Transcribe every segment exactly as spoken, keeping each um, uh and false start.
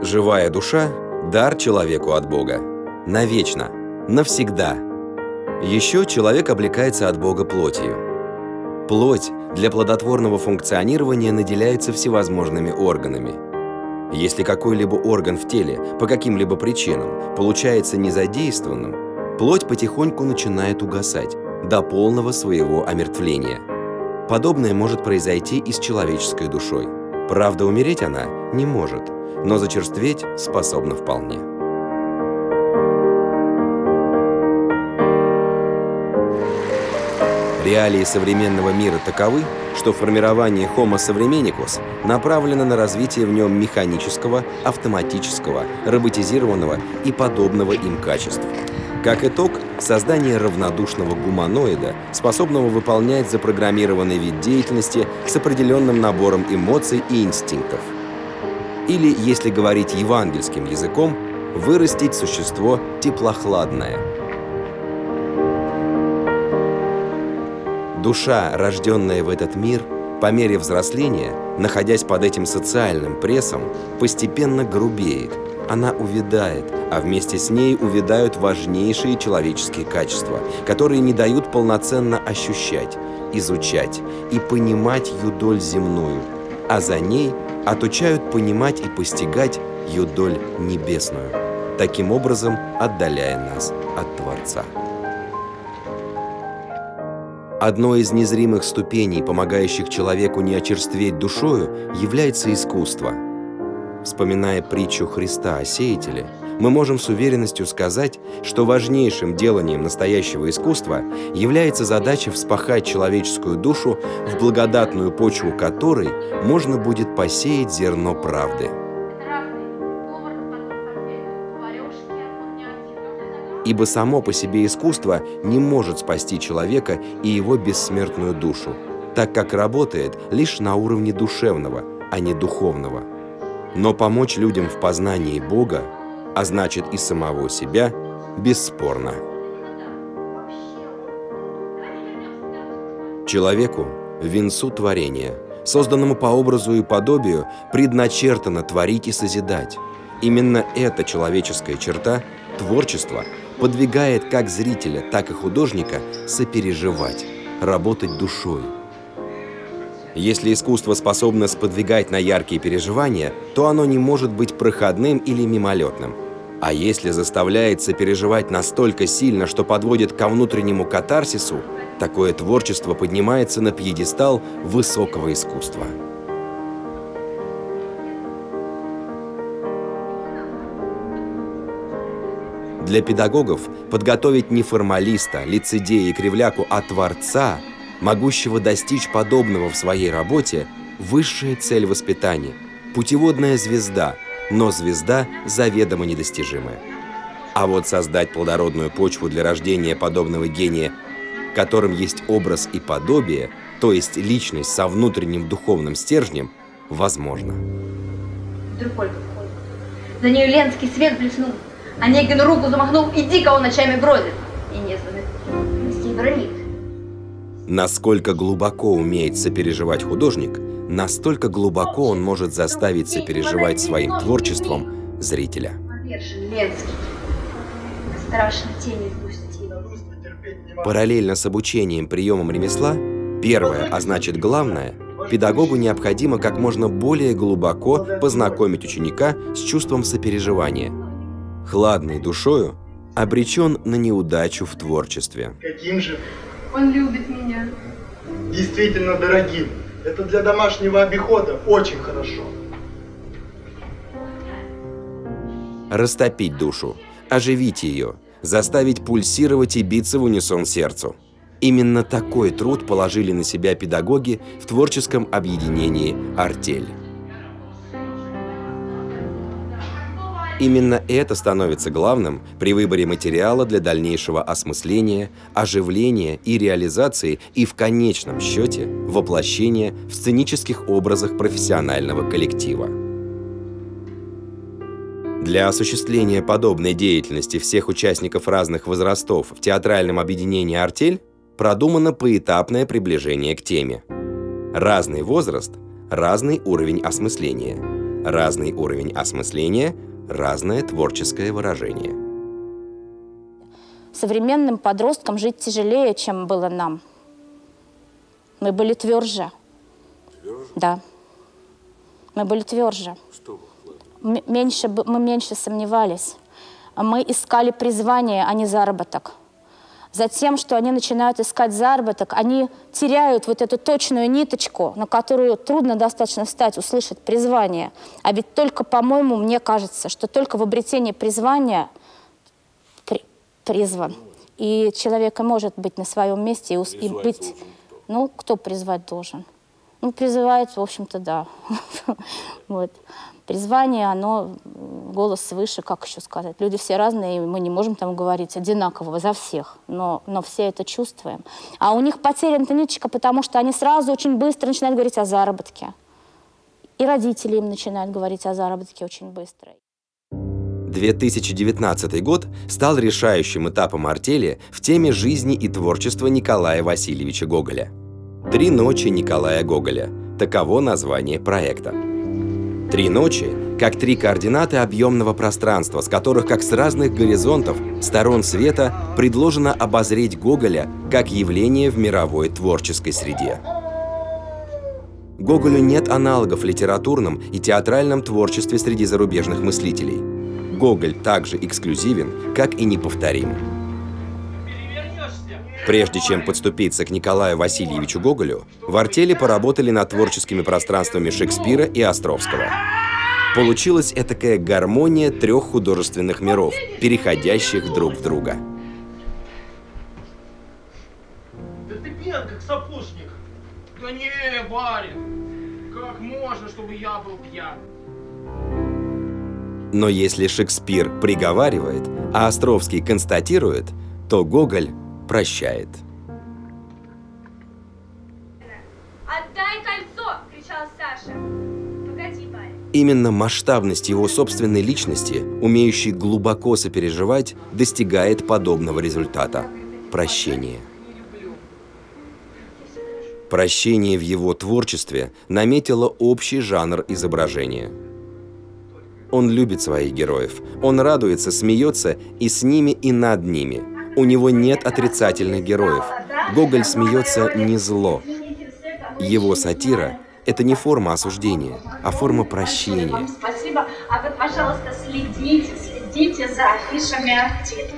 Живая душа – дар человеку от Бога. Навечно, навсегда. Еще человек облекается от Бога плотью. Плоть для плодотворного функционирования наделяется всевозможными органами. Если какой-либо орган в теле по каким-либо причинам получается незадействованным, плоть потихоньку начинает угасать до полного своего омертвления. Подобное может произойти и с человеческой душой. Правда, умереть она не может, но зачерстветь способна вполне. Реалии современного мира таковы, что формирование Homo современникус направлено на развитие в нем механического, автоматического, роботизированного и подобного им качеств. Как итог, создание равнодушного гуманоида, способного выполнять запрограммированный вид деятельности с определенным набором эмоций и инстинктов. Или, если говорить евангельским языком, вырастить существо теплохладное. Душа, рожденная в этот мир, по мере взросления, находясь под этим социальным прессом, постепенно грубеет, она увядает, а вместе с ней увядают важнейшие человеческие качества, которые не дают полноценно ощущать, изучать и понимать юдоль земную, а за ней отучают понимать и постигать юдоль небесную, таким образом отдаляя нас от Творца. Одной из незримых ступеней, помогающих человеку не очерстветь душою, является искусство. Вспоминая притчу Христа о сеятеле, мы можем с уверенностью сказать, что важнейшим деланием настоящего искусства является задача вспахать человеческую душу в благодатную почву которой можно будет посеять зерно правды. Ибо само по себе искусство не может спасти человека и его бессмертную душу, так как работает лишь на уровне душевного, а не духовного. Но помочь людям в познании Бога, а значит и самого себя, бесспорно. Человеку, венцу творения, созданному по образу и подобию, предначертано творить и созидать. Именно эта человеческая черта, творчество, подвигает как зрителя, так и художника сопереживать, работать душой. Если искусство способно сподвигать на яркие переживания, то оно не может быть проходным или мимолетным. А если заставляет сопереживать настолько сильно, что подводит ко внутреннему катарсису, такое творчество поднимается на пьедестал высокого искусства. Для педагогов подготовить не формалиста, лицедея и кривляку, а творца, могущего достичь подобного в своей работе, высшая цель воспитания, путеводная звезда, но звезда заведомо недостижимая. А вот создать плодородную почву для рождения подобного гения, которым есть образ и подобие, то есть личность со внутренним духовным стержнем, возможно. Вдруг Ольга входит. За нею Ленский свет блеснул. Онегин руку замахнул, и дико он ночами бродит. И незваный гостей бронит. Насколько глубоко умеет сопереживать художник, настолько глубоко он может заставить сопереживать своим творчеством зрителя. Ленский. Страшно тени впустил. Параллельно с обучением приемам ремесла, первое, а значит главное, педагогу необходимо как можно более глубоко познакомить ученика с чувством сопереживания. Хладный душою обречен на неудачу в творчестве. Каким же? Он любит меня. Действительно дорогим. Это для домашнего обихода очень хорошо. Растопить душу, оживить ее, заставить пульсировать и биться в унисон сердцу. Именно такой труд положили на себя педагоги в творческом объединении «Артель». Именно это становится главным при выборе материала для дальнейшего осмысления, оживления и реализации и в конечном счете воплощения в сценических образах профессионального коллектива. Для осуществления подобной деятельности всех участников разных возрастов в театральном объединении «Артель» продумано поэтапное приближение к теме. Разный возраст – разный уровень осмысления. Разный уровень осмысления, разное творческое выражение. Современным подросткам жить тяжелее, чем было нам. Мы были тверже. Тверже? Да. Мы были тверже. Что? Меньше, мы меньше сомневались. Мы искали призвание, а не заработок. Затем, что они начинают искать заработок, они теряют вот эту точную ниточку, на которую трудно достаточно встать, услышать призвание. А ведь только, по-моему, мне кажется, что только в обретении призвания при, призван. И человек может быть на своем месте и, и быть... Ну, кто призвать должен? Ну, призывает, в общем-то, да. Вот. Призвание, оно, голос свыше, как еще сказать. Люди все разные, и мы не можем там говорить одинаково за всех, но, но все это чувствуем. А у них потеряна ниточка, потому что они сразу очень быстро начинают говорить о заработке. И родители им начинают говорить о заработке очень быстро. две тысячи девятнадцатый год стал решающим этапом артели в теме жизни и творчества Николая Васильевича Гоголя. «Три ночи Николая Гоголя» – таково название проекта. Три ночи – как три координаты объемного пространства, с которых, как с разных горизонтов, сторон света, предложено обозреть Гоголя как явление в мировой творческой среде. Гоголю нет аналогов в литературном и театральном творчестве среди зарубежных мыслителей. Гоголь также эксклюзивен, как и неповторим. Прежде чем подступиться к Николаю Васильевичу Гоголю, в артели поработали над творческими пространствами Шекспира и Островского. Получилась этакая гармония трех художественных миров, переходящих друг в друга. Да ты пьян, как сапожник. Да не, барин, как можно, чтобы я был пьян? Но если Шекспир приговаривает, а Островский констатирует, то Гоголь прощает. «Отдай кольцо!» — кричал Саша. «Погоди, парень». Именно масштабность его собственной личности, умеющей глубоко сопереживать, достигает подобного результата – прощения. Прощение в его творчестве наметило общий жанр изображения. Он любит своих героев, он радуется, смеется и с ними, и над ними. У него нет отрицательных героев. Гоголь смеется не зло. Его сатира – это не форма осуждения, а форма прощения. Спасибо. А вы, пожалуйста, следите, следите за афишами артели.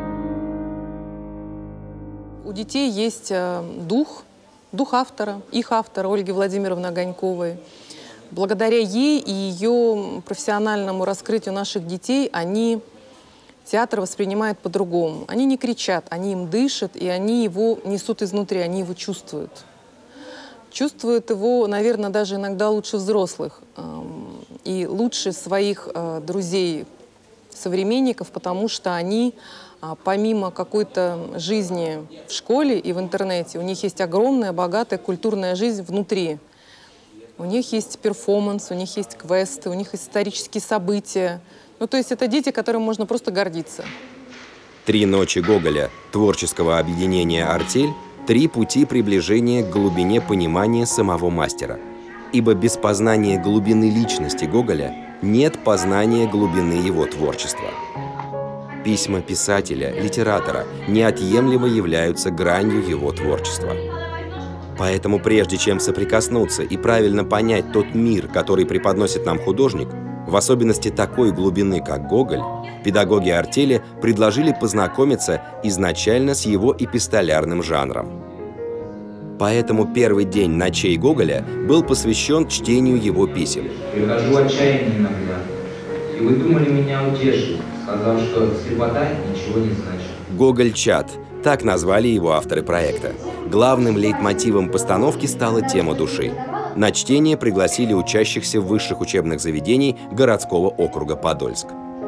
У детей есть дух, дух автора, их автора Ольги Владимировны Огоньковой. Благодаря ей и ее профессиональному раскрытию наших детей они театр воспринимают по-другому. Они не кричат, они им дышат, и они его несут изнутри, они его чувствуют. Чувствуют его, наверное, даже иногда лучше взрослых и лучше своих друзей, современников, потому что они, помимо какой-то жизни в школе и в интернете, у них есть огромная, богатая культурная жизнь внутри. У них есть перформанс, у них есть квесты, у них есть исторические события. Ну, то есть это дети, которым можно просто гордиться. «Три ночи Гоголя» творческого объединения «Артель» – три пути приближения к глубине понимания самого мастера. Ибо без познания глубины личности Гоголя нет познания глубины его творчества. Письма писателя, литератора неотъемлемо являются гранью его творчества. Поэтому прежде чем соприкоснуться и правильно понять тот мир, который преподносит нам художник, в особенности такой глубины, как Гоголь, педагоги артели предложили познакомиться изначально с его эпистолярным жанром. Поэтому первый день ночей Гоголя был посвящен чтению его писем. «Прихожу отчаяние иногда, и вы думали меня утешить, сказав, что слепота ничего не значит». «Гоголь-чат» – так назвали его авторы проекта. Главным лейтмотивом постановки стала тема души. На чтение пригласили учащихся высших учебных заведений городского округа Подольск.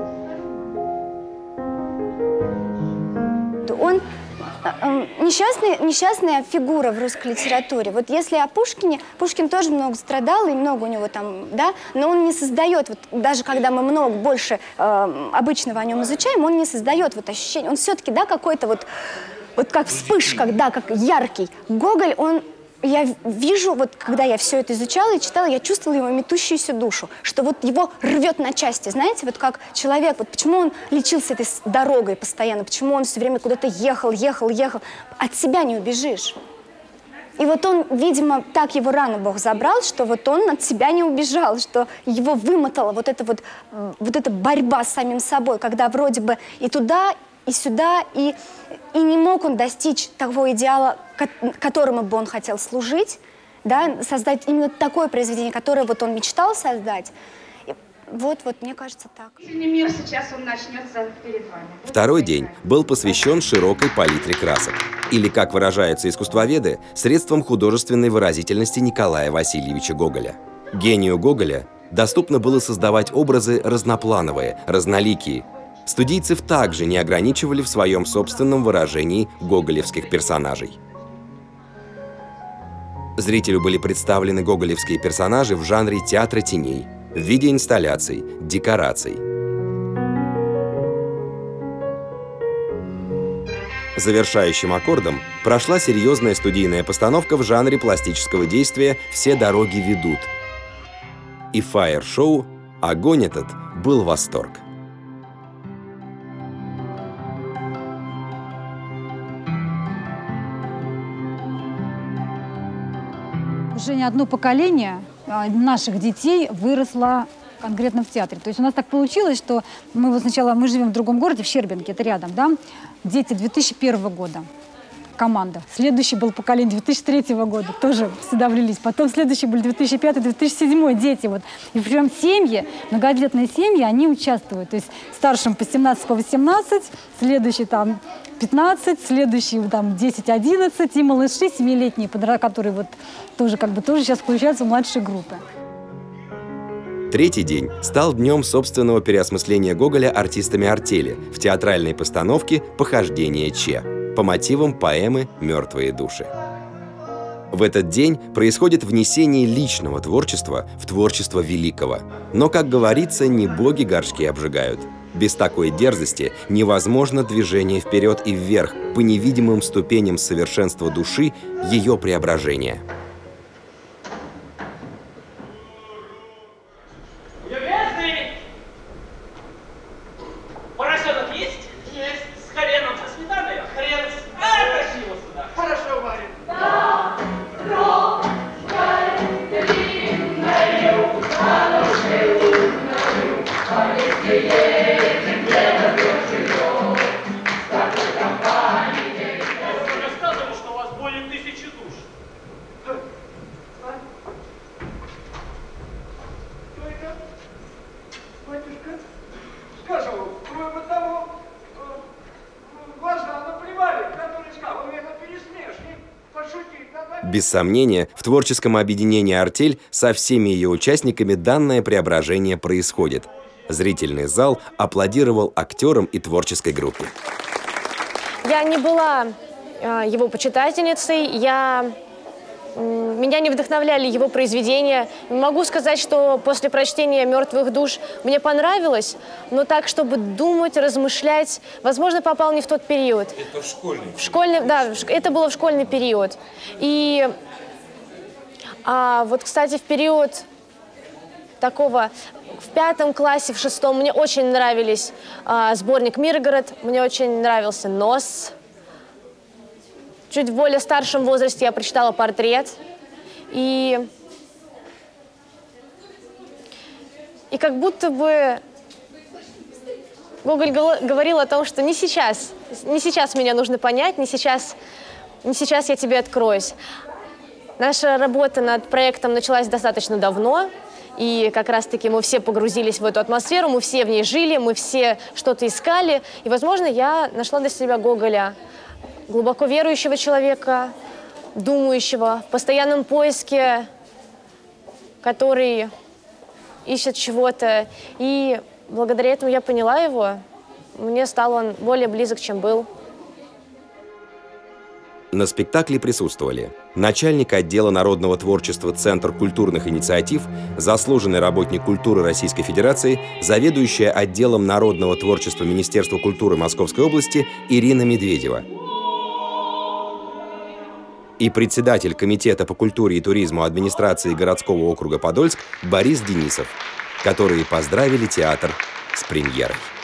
Он несчастный, несчастная фигура в русской литературе. Вот если о Пушкине, Пушкин тоже много страдал, и много у него там, да, но он не создает, вот, даже когда мы много, больше э, обычного о нем изучаем, он не создает вот ощущение, он все-таки, да, какой-то вот, вот как вспышка, да, как яркий. Гоголь, он я вижу, вот когда я все это изучала и читала, я чувствовала его метущуюся душу, что вот его рвет на части, знаете, вот как человек, вот почему он лечился этой дорогой постоянно, почему он все время куда-то ехал, ехал, ехал, от себя не убежишь. И вот он, видимо, так его рано Бог забрал, что вот он от себя не убежал, что его вымотала вот эта вот, вот эта борьба с самим собой, когда вроде бы и туда, и сюда, и, и не мог он достичь того идеала, которому бы он хотел служить, да, создать именно такое произведение, которое вот он мечтал создать. И вот, вот, мне кажется, так. Мир сейчас он начнется перед вами. Второй день был посвящен широкой палитре красок. Или, как выражаются искусствоведы, средством художественной выразительности Николая Васильевича Гоголя. Гению Гоголя доступно было создавать образы разноплановые, разноликие. Студийцев также не ограничивали в своем собственном выражении гоголевских персонажей. Зрителю были представлены гоголевские персонажи в жанре театра теней, в виде инсталляций, декораций. Завершающим аккордом прошла серьезная студийная постановка в жанре пластического действия «Все дороги ведут». И фаер-шоу «Огонь этот» был восторг. Уже не одно поколение наших детей выросло конкретно в театре. То есть у нас так получилось, что мы вот сначала, мы живем в другом городе, в Щербинке, это рядом, да? Дети две тысячи первого года, команда. Следующий был поколение две тысячи третьего года, тоже сюда влились. Потом следующий был две тысячи пятый — две тысячи седьмой, дети. Вот. И прям семьи, многодетные семьи, они участвуют. То есть старшим по семнадцать, по восемнадцать, следующий там пятнадцать, следующий там десять одиннадцать, и малыши семилетние, которые вот тоже как бы тоже сейчас включаются в младшие группы. Третий день стал днем собственного переосмысления Гоголя артистами артели в театральной постановке «Похождение Че» по мотивам поэмы «Мертвые души». В этот день происходит внесение личного творчества в творчество великого. Но, как говорится, не боги горшки обжигают. Без такой дерзости невозможно движение вперед и вверх по невидимым ступеням совершенства души, ее преображения. Поросенок есть? Есть. С хреном, со сметаной? Хрен с... А, тащи его сюда. Хорошо, Варя. Да, дорогой, длинною, длинною, а если едем, где-то живем, с такой компанией. Я уже рассказывал, что у вас более тысячи душ. Только, батюшка, скажу, кроме того, глаза наплевали, который сказал, вы это пересмешник, пошутить надо. Без сомнения, в творческом объединении «Артель» со всеми ее участниками данное преображение происходит. Зрительный зал аплодировал актерам и творческой группе. Я не была э, его почитательницей, я... Меня не вдохновляли его произведения. Могу сказать, что после прочтения «Мертвых душ» мне понравилось, но так, чтобы думать, размышлять, возможно, попал не в тот период. Это в школьный период? В школьный, да, это было в школьный период. И а, вот, кстати, в период такого... В пятом классе, в шестом мне очень нравились а, сборник «Миргород», мне очень нравился «Нос». Чуть в более старшем возрасте я прочитала «Портрет». И, и как будто бы Гоголь говорил о том, что не сейчас, не сейчас меня нужно понять, не сейчас, не сейчас я тебе откроюсь. Наша работа над проектом началась достаточно давно. И как раз-таки мы все погрузились в эту атмосферу, мы все в ней жили, мы все что-то искали. И, возможно, я нашла для себя Гоголя. Глубоко верующего человека, думающего, в постоянном поиске, который ищет чего-то. И благодаря этому я поняла его. Мне стал он более близок, чем был. На спектакле присутствовали начальник отдела народного творчества Центр культурных инициатив, заслуженный работник культуры Российской Федерации, заведующая отделом народного творчества Министерства культуры Московской области Ирина Медведева. и председатель Комитета по культуре и туризму администрации городского округа Подольск Борис Денисов, которые поздравили театр с премьерой.